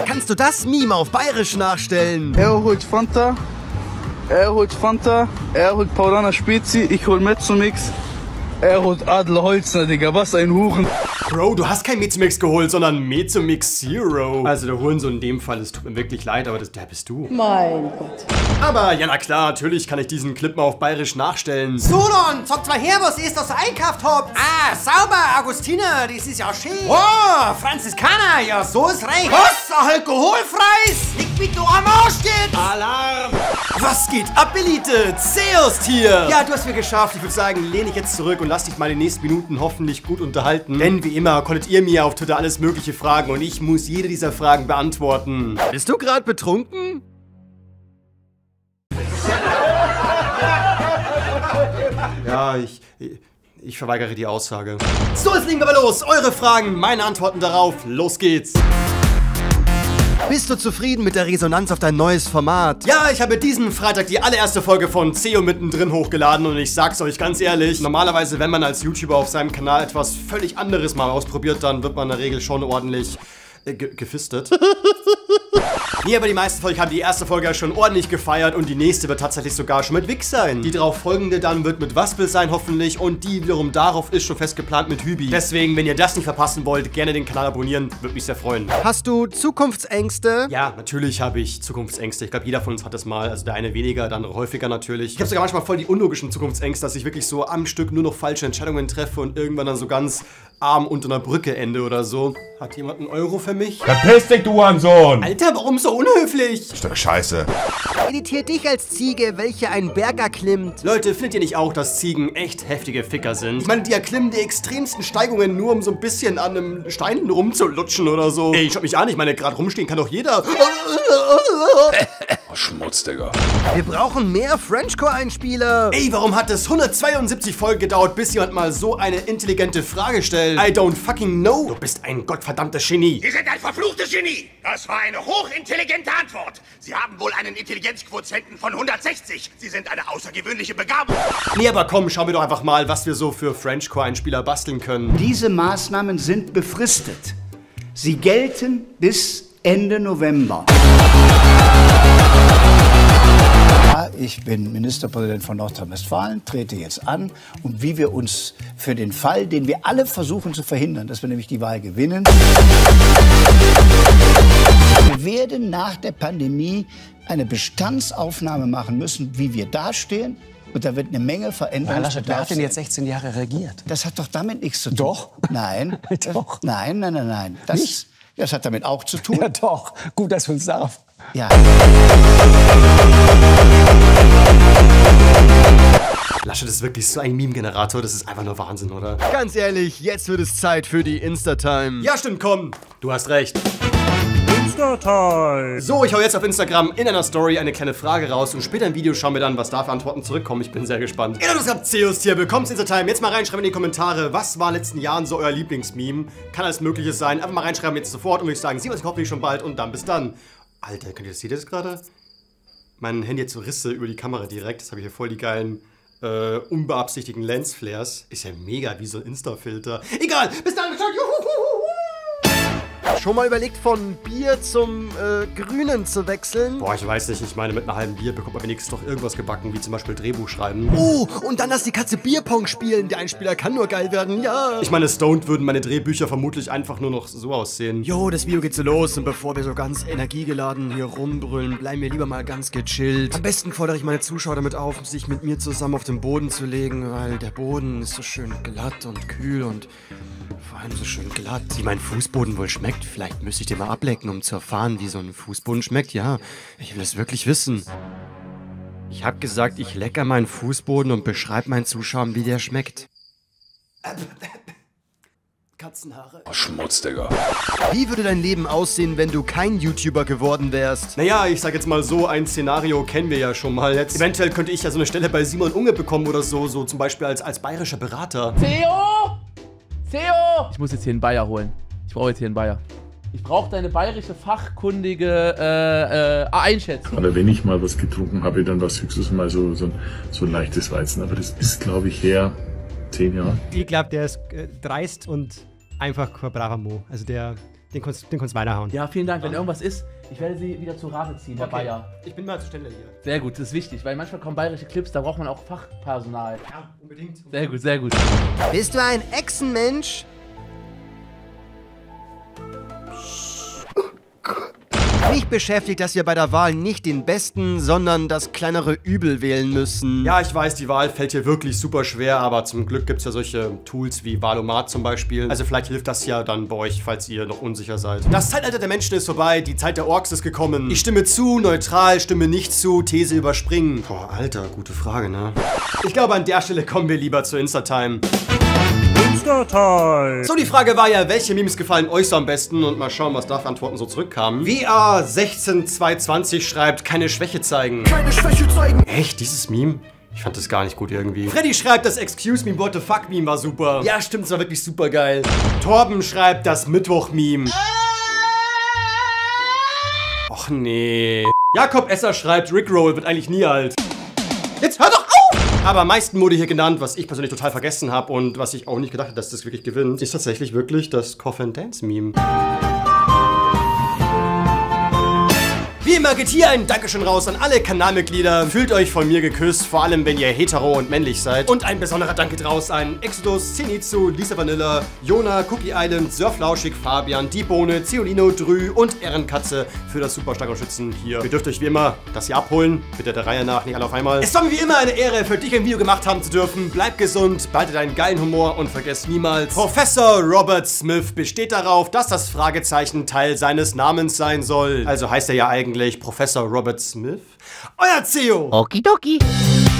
Kannst du das Meme auf Bayerisch nachstellen? Er holt Fanta, er holt Paulaner Spezi, ich hol Mezzomix. Er holt Adler Holzner, Digga, was ein Huren. Bro, du hast kein Mezzomix geholt, sondern Mezzomix Zero. Also der Hurensohn in dem Fall, es tut mir wirklich leid, aber der bist du. Mein Gott. Aber ja, na klar, natürlich kann ich diesen Clip mal auf Bayerisch nachstellen. So dann, sagt mal her, was ihr das einkauft habt. Ah, sauber, Augustiner, das ist ja schön. Oh, Franziskaner, ja, so ist recht. Was, alkoholfreies? Liegt wie du am Arsch geht. Alarm! Was geht ab, Elite? Zeus hier! Ja, du hast mir geschafft. Ich würde sagen, lehne ich jetzt zurück und lass dich mal in den nächsten Minuten hoffentlich gut unterhalten. Denn wie immer konntet ihr mir auf Twitter alles mögliche fragen und ich muss jede dieser Fragen beantworten. Bist du gerade betrunken? Ja, ich verweigere die Aussage. So, jetzt legen wir aber los. Eure Fragen, meine Antworten darauf. Los geht's. Bist du zufrieden mit der Resonanz auf dein neues Format? Ja, ich habe diesen Freitag die allererste Folge von CEO mittendrin hochgeladen und ich sag's euch ganz ehrlich, normalerweise, wenn man als YouTuber auf seinem Kanal etwas völlig anderes mal ausprobiert, dann wird man in der Regel schon ordentlich gefistet. Nee, aber die meisten von euch haben die erste Folge ja schon ordentlich gefeiert und die nächste wird tatsächlich sogar schon mit Wick sein. Die darauf folgende dann wird mit Waspel sein hoffentlich und die wiederum darauf ist schon fest geplant mit Hübi. Deswegen, wenn ihr das nicht verpassen wollt, gerne den Kanal abonnieren, würde mich sehr freuen. Hast du Zukunftsängste? Ja, natürlich habe ich Zukunftsängste. Ich glaube, jeder von uns hat das mal. Also der eine weniger, der andere häufiger natürlich. Ich habe sogar manchmal voll die unlogischen Zukunftsängste, dass ich wirklich so am Stück nur noch falsche Entscheidungen treffe und irgendwann dann so ganz arm unter einer Brücke ende oder so. Hat jemand einen Euro für mich? Verpiss dich, du Hurensohn! Alter, warum so unhöflich? Stück Scheiße. Editiert dich als Ziege, welche einen Berg erklimmt. Leute, findet ihr nicht auch, dass Ziegen echt heftige Ficker sind? Ich meine, die erklimmen die extremsten Steigungen nur, um so ein bisschen an einem Stein rumzulutschen oder so. Ey, schaut mich an, ich meine, gerade rumstehen kann doch jeder. Oh, Schmutz, Digga. Wir brauchen mehr Frenchcore-Einspieler. Ey, warum hat es 172 Folgen gedauert, bis jemand mal so eine intelligente Frage stellt? I don't fucking know. Du bist ein gottverdammtes Genie. Sie sind ein verfluchtes Genie. Das war eine hochintelligente Antwort. Sie haben wohl einen Intelligenzquotienten von 160. Sie sind eine außergewöhnliche Begabung. Nee, aber komm, schauen wir doch einfach mal, was wir so für Frenchcore-Einspieler basteln können. Diese Maßnahmen sind befristet. Sie gelten bis Ende November. Ich bin Ministerpräsident von Nordrhein-Westfalen, trete jetzt an und wie wir uns für den Fall, den wir alle versuchen zu verhindern, dass wir nämlich die Wahl gewinnen. Wir werden nach der Pandemie eine Bestandsaufnahme machen müssen, wie wir dastehen. Und da wird eine Menge Veränderungen. Wer hat denn jetzt 16 Jahre regiert? Das hat doch damit nichts zu tun. Doch? Nein. Doch? Nein. Das hat damit auch zu tun. Ja doch. Gut, dass wir uns darauf... Ja. Laschet ist wirklich so ein Meme-Generator, das ist einfach nur Wahnsinn, oder? Ganz ehrlich, jetzt wird es Zeit für die Insta-Time. Ja, stimmt, komm. Du hast recht. Insta-Time. So, ich hau jetzt auf Instagram in einer Story eine kleine Frage raus und später im Video schauen wir dann, was da für Antworten zurückkommen. Ich bin sehr gespannt. Ihr habt gehabt, Zeus hier. Willkommen zu Insta-Time. Jetzt mal reinschreiben in die Kommentare, was war in den letzten Jahren so euer Lieblingsmeme? Kann alles Mögliche sein. Einfach mal reinschreiben jetzt sofort und würde ich sagen, sehen wir uns hoffentlich schon bald und dann bis dann. Alter, könnt ihr das sehen jetzt gerade? Mein Handy hat so Risse über die Kamera direkt. Das habe ich hier voll die geilen, unbeabsichtigten Lensflares. Ist ja mega wie so ein Insta-Filter. Egal, bis dann. Schon mal überlegt, von Bier zum Grünen zu wechseln? Boah, ich weiß nicht. Ich meine, mit einer halben Bier bekommt man wenigstens doch irgendwas gebacken, wie zum Beispiel Drehbuch schreiben. Oh, und dann lass die Katze Bierpong spielen. Der Einspieler kann nur geil werden, ja. Ich meine, stoned würden meine Drehbücher vermutlich einfach nur noch so aussehen. Jo, das Video geht so los. Und bevor wir so ganz energiegeladen hier rumbrüllen, bleiben wir lieber mal ganz gechillt. Am besten fordere ich meine Zuschauer damit auf, sich mit mir zusammen auf den Boden zu legen, weil der Boden ist so schön glatt und kühl und vor allem so schön glatt. Wie mein Fußboden wohl schmeckt. Vielleicht müsste ich den mal ablecken, um zu erfahren, wie so ein Fußboden schmeckt. Ja, ich will es wirklich wissen. Ich habe gesagt, ich lecker meinen Fußboden und beschreibe meinen Zuschauern, wie der schmeckt. Katzenhaare. Oh, Schmutz, Digga. Wie würde dein Leben aussehen, wenn du kein YouTuber geworden wärst? Naja, ich sag jetzt mal so, ein Szenario kennen wir ja schon mal. Jetzt eventuell könnte ich ja so eine Stelle bei Simon Unge bekommen oder so, so zum Beispiel als bayerischer Berater. Theo! Theo! Ich muss jetzt hier einen Bayer holen. Ich brauche jetzt hier einen Bayer. Ich brauche deine bayerische fachkundige Einschätzung. Aber wenn ich mal was getrunken habe, dann war es höchstens mal so ein leichtes Weizen. Aber das ist, glaube ich, her 10 Jahre. Ich glaube, der ist dreist und einfach kein braver Mo. Also der Den kannst du weiterhauen. Ja, vielen Dank. Wenn irgendwas ist, ich werde sie wieder zur Rate ziehen, Herr Bayer. Ich bin mal zur Stelle hier. Sehr gut, das ist wichtig, weil manchmal kommen bayerische Clips, da braucht man auch Fachpersonal. Ja, unbedingt. Sehr gut, sehr gut. Bist du ein Echsenmensch? Mich beschäftigt, dass wir bei der Wahl nicht den Besten, sondern das kleinere Übel wählen müssen. Ja, ich weiß, die Wahl fällt hier wirklich super schwer, aber zum Glück gibt es ja solche Tools wie Valomat zum Beispiel. Also vielleicht hilft das ja dann bei euch, falls ihr noch unsicher seid. Das Zeitalter der Menschen ist vorbei, die Zeit der Orks ist gekommen. Ich stimme zu, neutral, stimme nicht zu, These überspringen. Boah, Alter, gute Frage, ne? Ich glaube, an der Stelle kommen wir lieber zu Insta-Time. So, die Frage war ja, welche Memes gefallen euch so am besten? Und mal schauen, was da für Antworten so zurückkamen. VR16220 schreibt, keine Schwäche zeigen. Keine Schwäche zeigen. Echt, dieses Meme? Ich fand das gar nicht gut irgendwie. Freddy schreibt, das Excuse me, what the fuck Meme war super. Ja, stimmt, es war wirklich super geil. Torben schreibt, das Mittwoch-Meme. Och nee. Jakob Esser schreibt, Rickroll wird eigentlich nie alt. Jetzt hör doch auf! Aber am meisten wurde hier genannt, was ich persönlich total vergessen habe und was ich auch nicht gedacht hätte, dass das wirklich gewinnt, ist tatsächlich wirklich das Coffin Dance Meme. Wie immer geht hier ein Dankeschön raus an alle Kanalmitglieder. Fühlt euch von mir geküsst, vor allem wenn ihr hetero und männlich seid. Und ein besonderer Dank geht raus an Exodus, Zenitsu, Lisa Vanilla, Jona, Cookie Island, Surflauschig, Fabian, Die Bohne, Zeolino, Drü und Ehrenkatze für das super starke Unterstützen hier. Ihr dürft euch wie immer das hier abholen. Bitte der Reihe nach, nicht alle auf einmal. Es war mir wie immer eine Ehre, für dich ein Video gemacht haben zu dürfen. Bleib gesund, behalte deinen geilen Humor und vergesst niemals, Professor Robert Smith besteht darauf, dass das Fragezeichen Teil seines Namens sein soll. Also heißt er ja eigentlich Professor Robert Smith. Euer CEO! Okidoki.